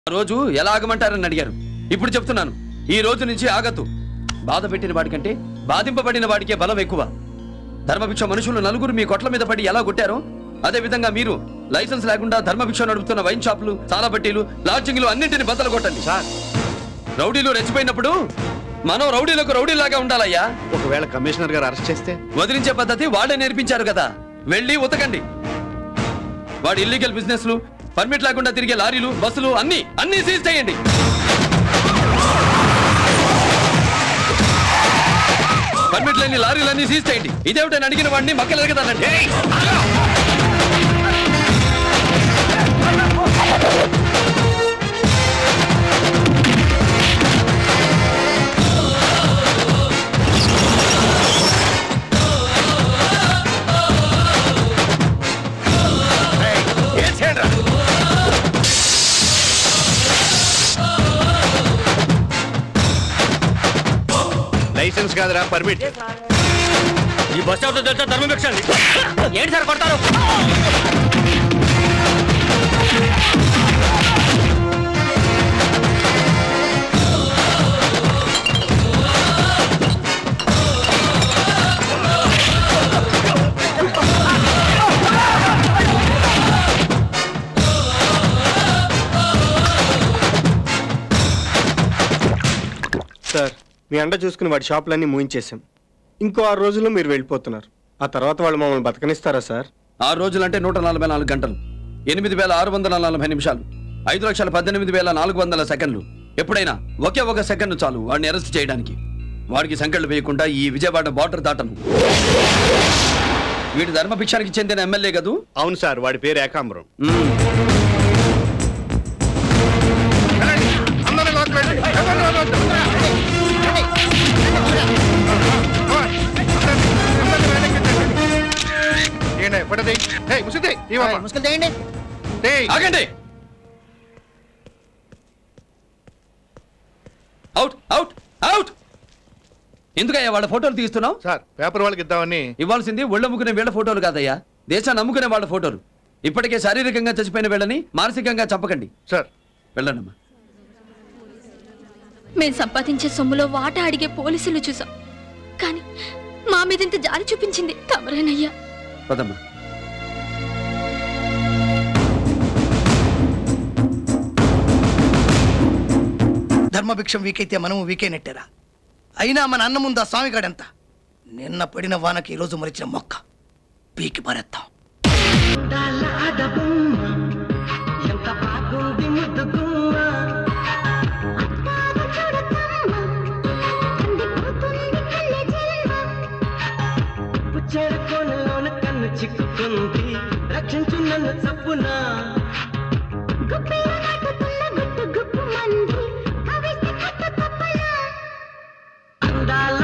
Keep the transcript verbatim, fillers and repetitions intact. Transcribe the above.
రోజు ఎలా ఆగమంటారని అడిగారు. ఇప్పుడు చెప్తున్నాను, ఈ రోజు నుంచి ఆగద్దు. బాధ పెట్టిన వాడికంటే బాధింపబడిన వాడికే బలం ఎక్కువ. ధర్మభిక్ష మనుషులు నలుగురు మీ కొట్ల మీద పడి ఎలా కొట్టారో అదే విధంగా మీరు లైసెన్స్ లేకుండా ధర్మభిక్ష నడుపుతున్న వైన్ షాపులు, సాలబట్టీలు, లాడ్జింగ్లు అన్నింటిని బద్దలు కొట్టండి. సార్, రౌడీలు రెచ్చిపోయినప్పుడు మనం రౌడీలకు రౌడీలాగా ఉండాలయ్యా. ఒకవేళ కమిషనర్ గారు అరెస్ట్ చేస్తే వదిలించే పద్ధతి వాడే నేర్పించారు కదా. వెళ్ళి ఉతకండి. వాడి ఇల్లీగల్ బిజినెస్లు, పర్మిట్ లేకుండా తిరిగే లారీలు, బస్సులు అన్ని అన్ని సీజ్ చేయండి. పర్మిట్ లేని లారీలన్నీ సీజ్ చేయండి. ఇదేమిటని అడిగిన వాడిని మక్కలు ఎరగదానండి. లైసెన్స్ కాదురా, పర్మిట్. ఈ బస్ స్టాప్ లో తెలుసా ధర్మభిక్ష అండి. ఏంటి సార్ కొడతారు? సార్, మీ అండ చూసుకుని వాడి షాపులన్నీ మూయించేశాం. ఇంకో ఆరు రోజుల్లో మీరు వెళ్ళిపోతున్నారు. ఆ తర్వాత వాళ్ళు మమ్మల్ని బతకనిస్తారా సార్? ఆరు రోజులంటే నూట నలభై నాలుగు గంటలు, ఎనిమిది వేల ఆరు వందల నలభై నిమిషాలు, ఐదు లక్షల పద్దెనిమిది వేల నాలుగు వందల సెకండ్లు. ఎప్పుడైనా ఒకే ఒక సెకండ్ చాలు వాడిని అరెస్ట్ చేయడానికి. వాడికి సంకెళ్ళు వేయకుండా ఈ విజయవాడ బార్డర్ దాటను. వీడి ధర్మభిక్షానికి చెందిన ఎమ్మెల్యే కదూ? అవును సార్, వాడి పేరు ఏకాంబరం. Out out out. ఎందుకయ్యా వాళ్ళ ఫోటోలు తీస్తున్నావు? సార్, పేపర్ వాళ్ళకి ఇద్దామని. ఇవ్వాల్సింది ఒళ్ళు అమ్ముకునే వీళ్ళ ఫోటోలు కాదయ్యా, దేశాన్ని అమ్ముకునే వాళ్ళ ఫోటోలు. ఇప్పటికే శారీరకంగా చచ్చిపోయిన వీళ్ళని మానసికంగా చంపకండి. సార్, వెళ్ళండమ్మా. మేము సంపాదించే సొమ్ములో వాటా అడిగే పోలీసులు చూసాం, కానీ మా మీద ఇంత జాలి చూపించింది తమరేనయ్యా. పదమ్మా. ధర్మభిక్షం వీకైతే మనము వీకైనట్టేరా. అయినా మన అన్న ముందు ఆ స్వామిగాడెంత. నిన్న పడిన వానకి ఈరోజు మరిచిన మొక్క పీకి పారేద్దాం. చిక్కుకుంది రక్షించు నన్ను చప్పునా. అందాల